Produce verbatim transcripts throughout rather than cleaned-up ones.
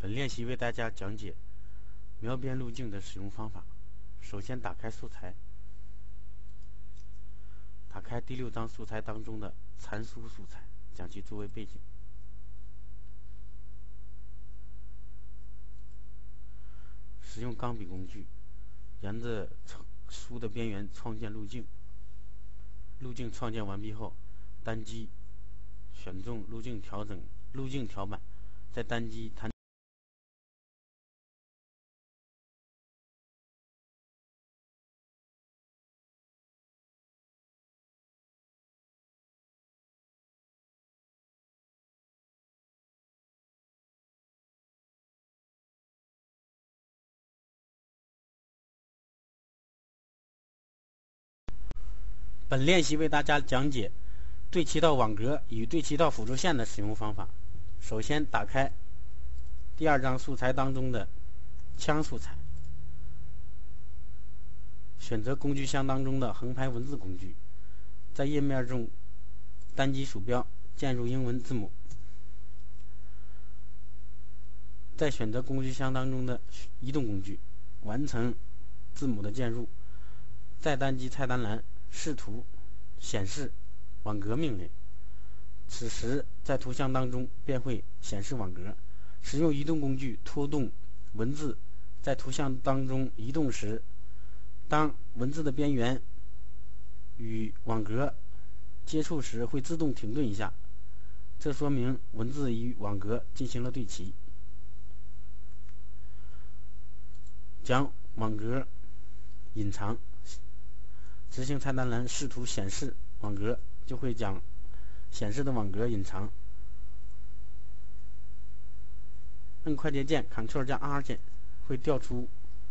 本练习为大家讲解描边路径的使用方法。首先打开素材，打开第六章素材当中的参数素材，将其作为背景。使用钢笔工具，沿着书的边缘创建路径。路径创建完毕后，单击选中路径调整路径条板，再单击弹。本练习为大家讲解对齐到网格与对齐到辅助线的使用方法。首先打开第二章素材当中的枪素材，选择工具箱当中的横排文字工具，在页面中单击鼠标键入英文字母，再选择工具箱当中的移动工具，完成字母的键入，再单击菜单栏视图显示网格命令，此时在图像当中便会显示网格。使用移动工具拖动文字在图像当中移动时，当文字的边缘与网格接触时会自动停顿一下，这说明文字与网格进行了对齐。将网格隐藏，执行菜单栏视图显示网格，就会将显示的网格隐藏。按快捷键 Ctrl 加 R 键会调出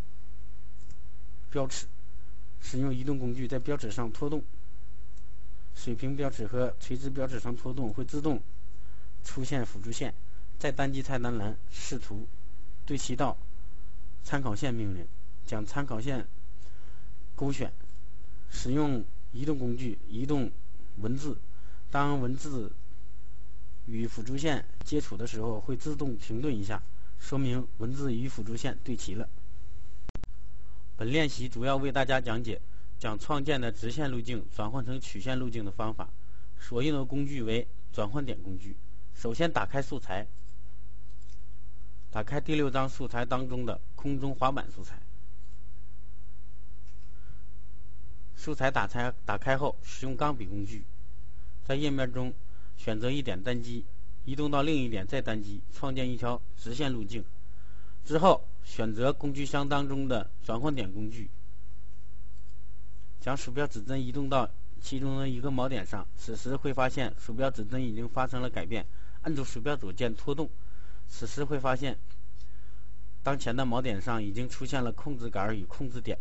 标尺，使用移动工具在标尺上拖动，水平标尺和垂直标尺上拖动会自动出现辅助线。再单击菜单栏视图对齐到参考线命令，将参考线勾选，使用移动工具移动文字，当文字与辅助线接触的时候会自动停顿一下，说明文字与辅助线对齐了。本练习主要为大家讲解将创建的直线路径转换成曲线路径的方法，所用的工具为转换点工具。首先打开素材，打开第六章素材当中的空中滑板素材。素材打开打开后，使用钢笔工具，在页面中选择一点单击，移动到另一点再单击，创建一条直线路径。之后选择工具箱当中的转换点工具，将鼠标指针移动到其中的一个锚点上，此时会发现鼠标指针已经发生了改变，按住鼠标左键拖动，此时会发现当前的锚点上已经出现了控制杆与控制点，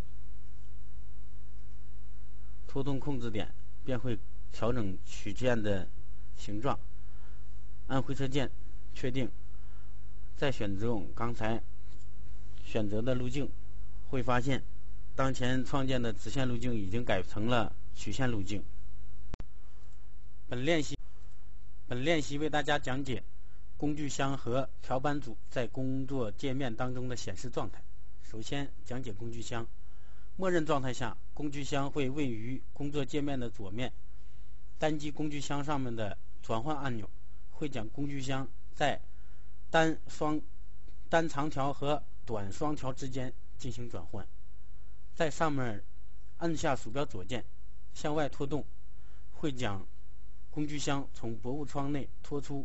拖动控制点便会调整曲线的形状。按回车键确定，再选择我们刚才选择的路径，会发现当前创建的直线路径已经改成了曲线路径。本练习本练习为大家讲解工具箱和调板组在工作界面当中的显示状态。首先讲解工具箱。默认状态下，工具箱会位于工作界面的左面，单击工具箱上面的转换按钮，会将工具箱在单双单长条和短双条之间进行转换。在上面按下鼠标左键向外拖动，会将工具箱从薄雾窗内拖出，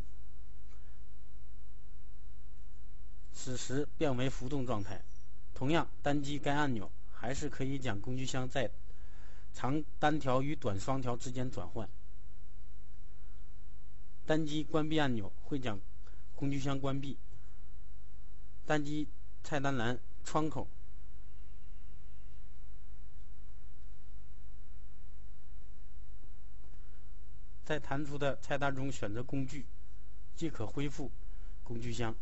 此时变为浮动状态。同样单击该按钮，还是可以将工具箱在长单条与短双条之间转换。单击关闭按钮会将工具箱关闭。单击菜单栏窗口，在弹出的菜单中选择工具，即可恢复工具箱。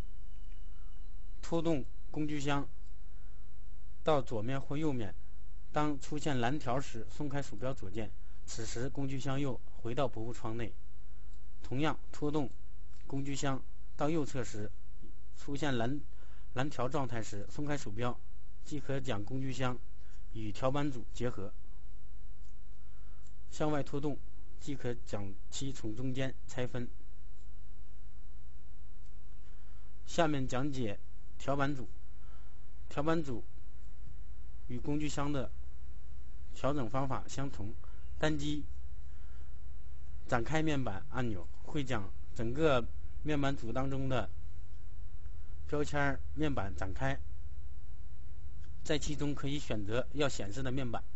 拖动工具箱到左面或右面，当出现蓝条时松开鼠标左键，此时工具箱又回到薄雾窗内。同样拖动工具箱到右侧时出现蓝蓝条状态时，松开鼠标，即可将工具箱与条板组结合。向外拖动，即可将其从中间拆分。下面讲解条板组。条板组与工具箱的调整方法相同，单击展开面板按钮会将整个面板组当中的标签面板展开，在其中可以选择要显示的面板。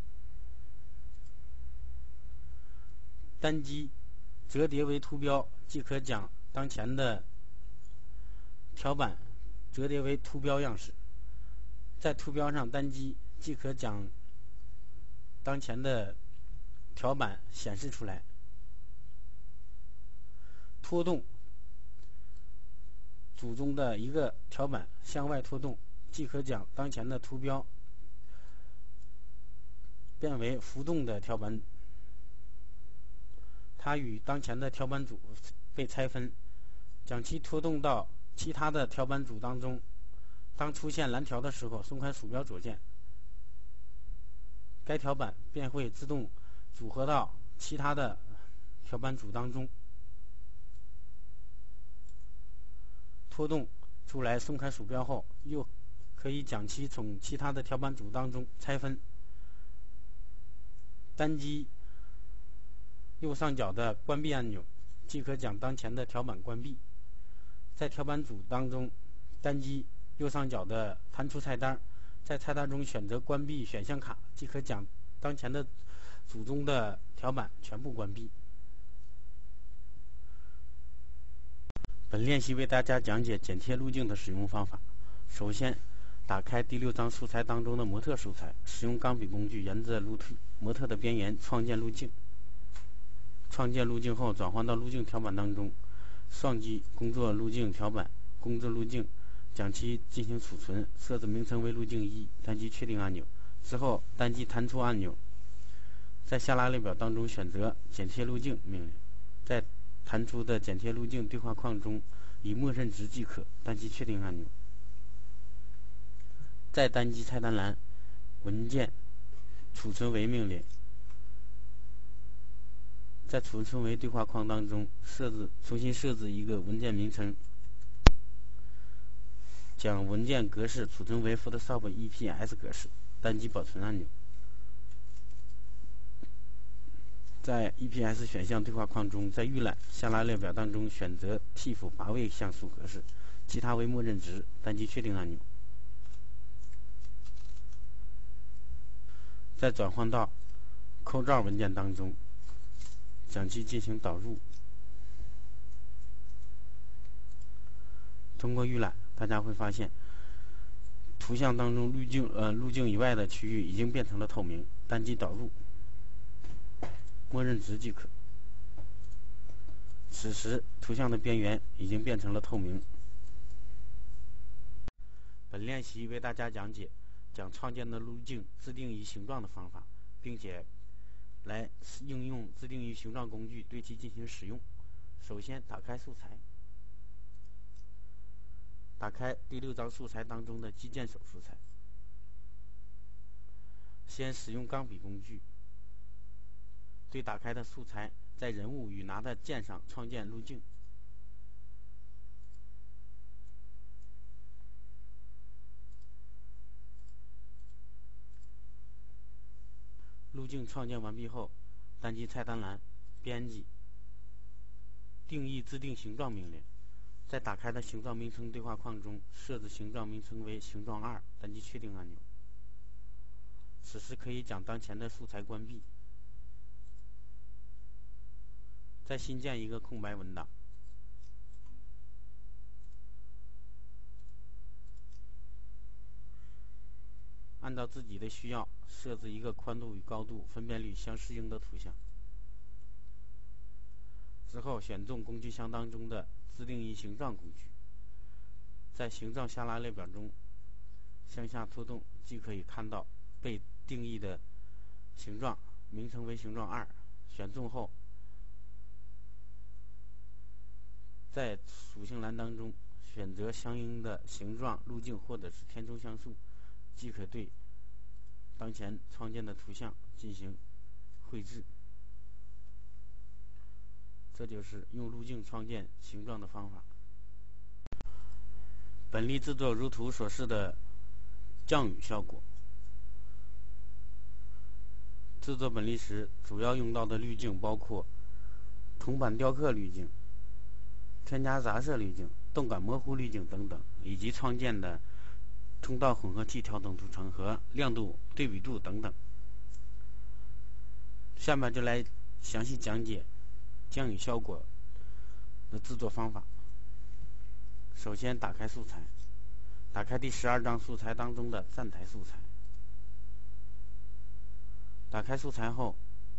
单击折叠为图标，即可将当前的条板折叠为图标样式。在图标上单击，即可将当前的条板显示出来。拖动组中的一个条板向外拖动，即可将当前的图标变为浮动的条板。它与当前的条板组被拆分，将其拖动到其他的条板组当中。当出现蓝条的时候，松开鼠标左键，该条板便会自动组合到其他的条板组当中。拖动出来，松开鼠标后，又可以将其从其他的条板组当中拆分。单击右上角的关闭按钮，即可将当前的条板关闭。在条板组当中，单击右上角的弹出菜单，在菜单中选择关闭选项卡，即可将当前的组中的条板全部关闭。本练习为大家讲解剪贴路径的使用方法。首先，打开第六章素材当中的模特素材，使用钢笔工具沿着路模特的边缘创建路径。创建路径后，转换到路径条板当中，双击工作路径条板，工作路径，将其进行储存，设置名称为路径一，单击确定按钮。之后单击弹出按钮，在下拉列表当中选择剪贴路径命令，在弹出的剪贴路径对话框中以默认值即可，单击确定按钮。再单击菜单栏文件储存为命令，在储存为对话框当中设置重新设置一个文件名称，将文件格式储存为 Photoshop E P S 格式，单击保存按钮。在 E P S 选项对话框中，在预览下拉列表当中选择 T I F 八位像素格式，其他为默认值，单击确定按钮。再转换到扣照文件当中，将其进行导入。通过预览，大家会发现图像当中路径呃路径以外的区域已经变成了透明，单击导入，默认值即可。此时图像的边缘已经变成了透明。本练习为大家讲解将创建的路径自定义形状的方法，并且来应用自定义形状工具对其进行使用。首先打开素材，打开第六章素材当中的击键手素材，先使用钢笔工具对打开的素材在人物与拿的键上创建路径。路径创建完毕后，单击菜单栏编辑定义自定形状命令，在打开的形状名称对话框中设置形状名称为形状二，单击确定按钮。此时可以将当前的素材关闭，再新建一个空白文档，按照自己的需要设置一个宽度与高度分辨率相适应的图像。之后选中工具箱当中的自定义形状工具，在形状下拉列表中向下拖动，即可以看到被定义的形状，名称为形状二。选中后，在属性栏当中选择相应的形状、路径或者是填充像素，即可对当前创建的图像进行绘制。这就是用路径创建形状的方法。本例制作如图所示的降雨效果。制作本例时主要用到的滤镜包括铜板雕刻滤镜、添加杂色滤镜、动感模糊滤镜等等，以及创建的通道混合器调整图层和亮度对比度等等。下面就来详细讲解降雨效果的制作方法。首先打开素材，打开第十二张素材当中的站台素材。打开素材后，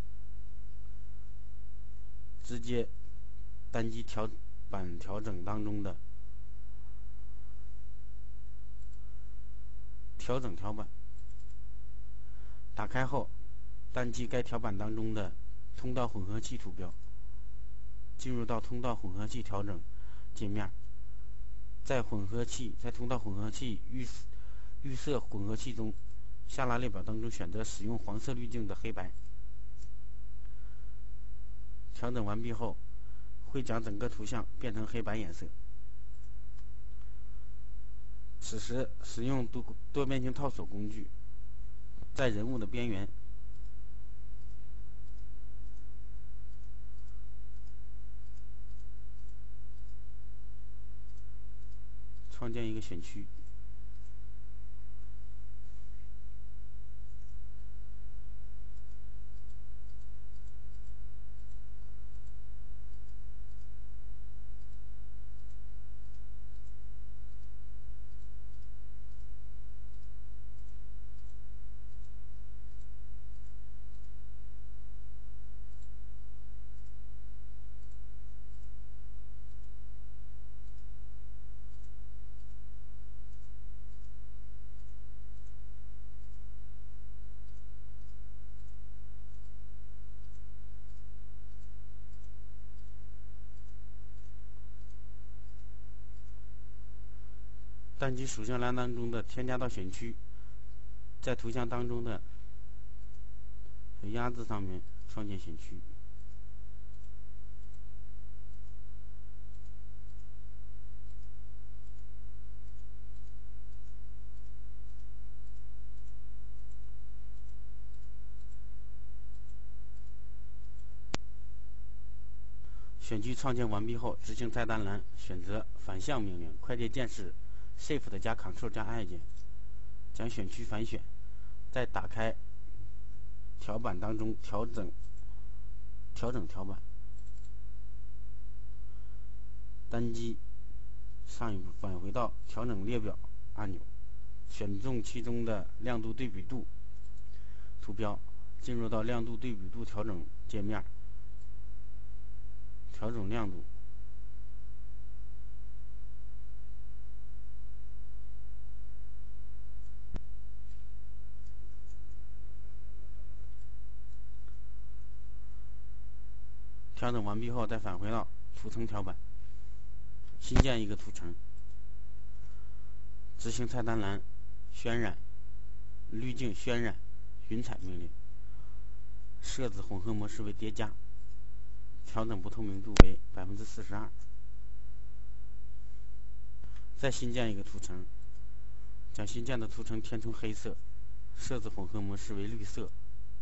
直接单击调板调整当中的调整条板。打开后，单击该条板当中的通道混合器图标，进入到通道混合器调整界面。在混合器在通道混合器预预设混合器中，下拉列表当中选择使用黄色滤镜的黑白。调整完毕后，会将整个图像变成黑白颜色。此时使用多多边形套索工具，在人物的边缘创建一个选区，单击属性栏当中的添加到选区，在图像当中的鸭子上面创建选区。选区创建完毕后，执行菜单栏选择反向命令，快捷键是 Shift 加 Ctrl 加 I 键，将选区反选。再打开条板当中调整调整条板，单击上一步返回到调整列表按钮，选中其中的亮度对比度图标，进入到亮度对比度调整界面，调整亮度。调整完毕后，再返回到图层条板，新建一个图层，执行菜单栏渲染滤镜渲染云彩命令，设置混合模式为叠加，调整不透明度为百分之四十二。再新建一个图层，将新建的图层填充黑色，设置混合模式为绿色。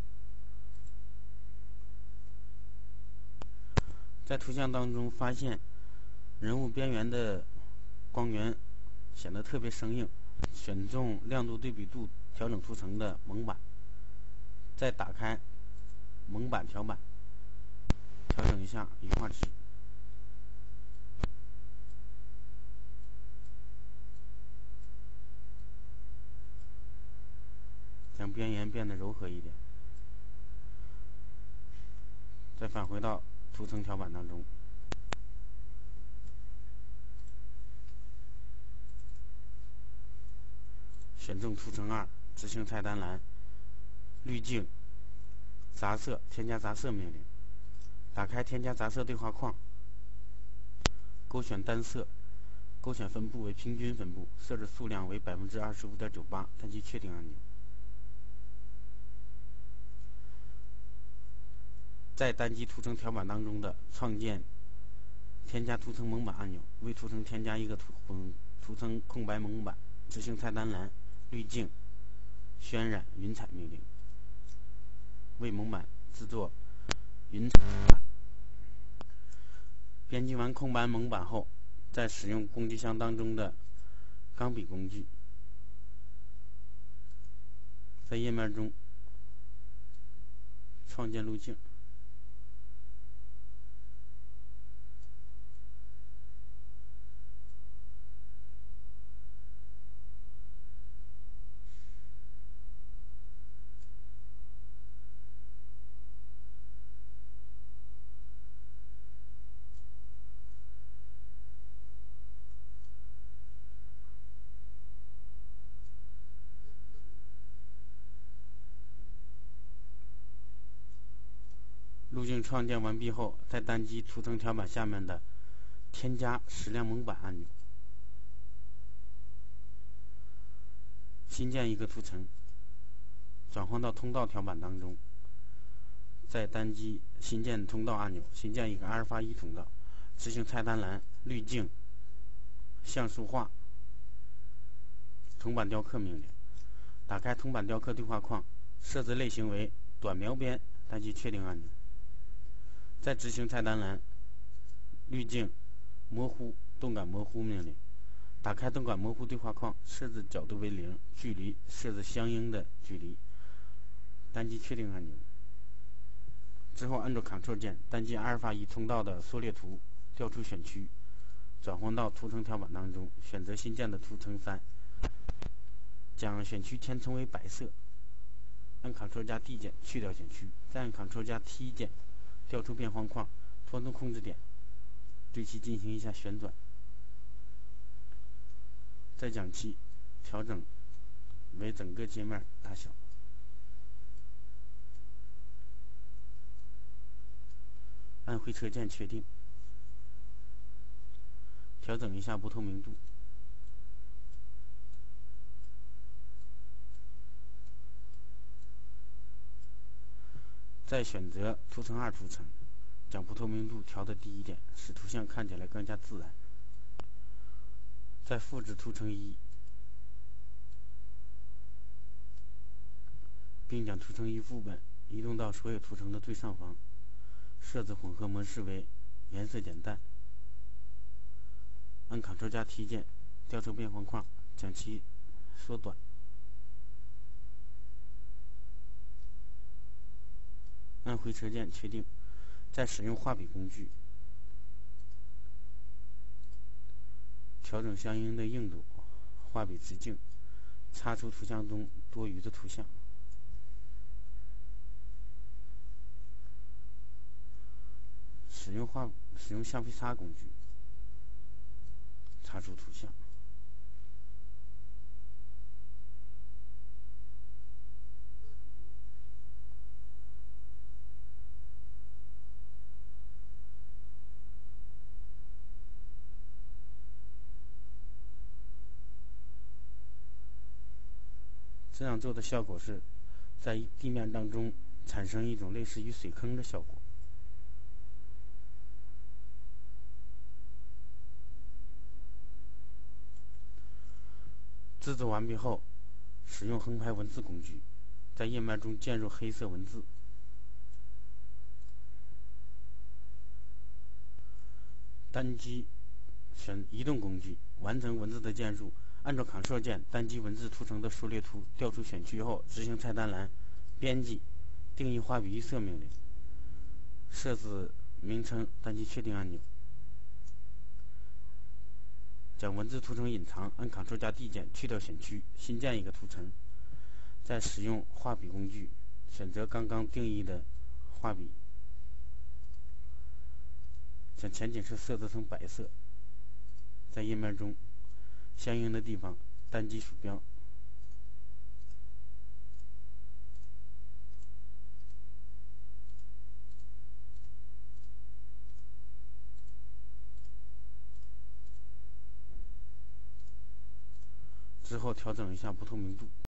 在图像当中发现人物边缘的光源显得特别生硬，选中亮度对比度调整图层的蒙版，再打开蒙版条板，调整一下羽化值，将边缘变得柔和一点，再返回到图层条板当中，选中图层二，执行菜单栏滤镜杂色添加杂色命令，打开添加杂色对话框，勾选单色， 勾选分布为平均分布，设置数量为 百分之二十五点九八， 单击确定按钮。在单击图层条板当中的创建添加图层蒙版按钮，为图层添加一个图图层空白蒙版，执行菜单栏滤镜、渲染、云彩命令，为蒙版制作云彩蒙版。编辑完空白蒙版后，再使用工具箱当中的钢笔工具，在页面中创建路径。路径创建完毕后，再单击图层条板下面的添加矢量蒙版按钮，新建一个图层，转换到通道条板当中，再单击新建通道按钮，新建一个阿尔法一通道，执行菜单栏滤镜、像素化、铜板雕刻命令，打开铜板雕刻对话框，设置类型为短描边，单击确定按钮。再执行菜单栏滤镜、模糊、动感模糊命令，打开动感模糊对话框，设置角度为零，距离设置相应的距离，单击确定按钮。之后按住 Ctrl 键，单击阿尔法一通道的缩略图，调出选区，转换到图层条板当中，选择新建的图层三，将选区填充为白色，按 Ctrl 加 D 键去掉选区，再按 Ctrl 加 T 键调出变换框，拖动控制点对其进行一下旋转，再将其调整为整个界面大小，按回车键确定，调整一下不透明度，再选择图层二图层，将不透明度调的低一点，使图像看起来更加自然。再复制图层一，并将图层一副本移动到所有图层的最上方，设置混合模式为颜色简淡，按 Ctrl 加 T 键调出变换框，将其缩短，按回车键确定，再使用画笔工具调整相应的硬度、画笔直径，擦除图像中多余的图像。使用画使用橡皮擦工具擦除图像。这样做的效果是在地面当中产生一种类似于水坑的效果。制作完毕后，使用横排文字工具，在页面中建入黑色文字，单击选移动工具，完成文字的建入。按照 Ctrl 键单击文字图层的缩略图，调出选区后，执行菜单栏编辑、定义画笔预设命令，设置名称，单击确定按钮。将文字图层隐藏，按 Ctrl 加 D 键去掉选区，新建一个图层，再使用画笔工具选择刚刚定义的画笔，将前景色设置成白色，在页面中相应的地方单击鼠标， 之后调整一下不透明度。